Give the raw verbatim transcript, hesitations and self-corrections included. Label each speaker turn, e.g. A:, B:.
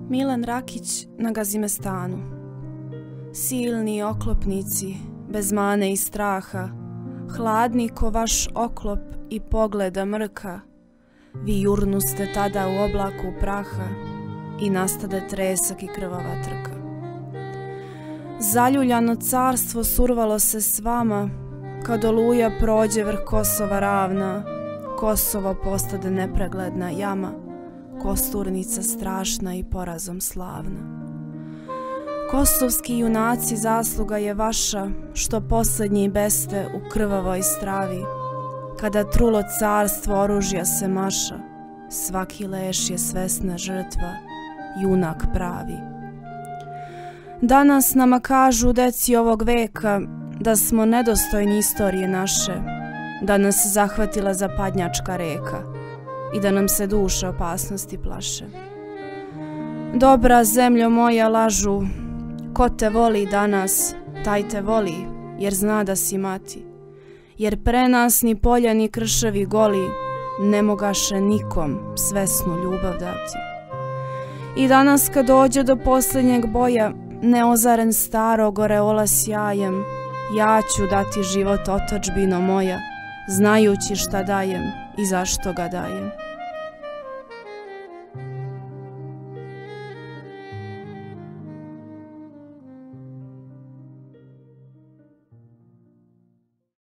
A: Milan Rakić na Gazimestanu. Silni oklopnici, bez mane i straha, hladni ko vaš oklop i pogleda mrka, vi jurnuste tada u oblaku praha i nastade tresak i krvava trka. Zaljuljano carstvo survalo se s vama, kad oluja prođe vrh Kosova ravna, Kosovo postade nepregledna jama, Kosturnica strašna i porazom slavna. Kosovski junaci, zasluga je vaša, što posljednji beste u krvavoj stravi, kada trulo carstvo oružja se maša, svaki leš je svesna žrtva, junak pravi. Danas nama kažu deci ovog veka da smo nedostojni istorije naše, da nas zahvatila zapadnjačka reka i da nam se duše opasnosti plaše. Dobra zemljo moja, lažu, ko te voli danas, taj te voli, jer zna da si mati, jer pre nas ni polja ni krševi goli ne mogaše nikom svesnu ljubav dati. I danas kad dođe do posljednjeg boja, neozaren starog oreola sjajem, ja ću dati život otadžbino moja, znajući šta dajem i zašto ga dajem.